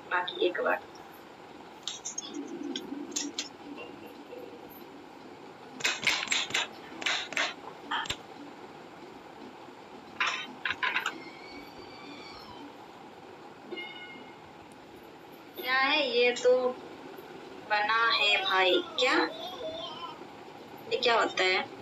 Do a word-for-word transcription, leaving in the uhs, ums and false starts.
बाकी एक बार क्या है ये तो बना है भाई। क्या ये क्या होता है?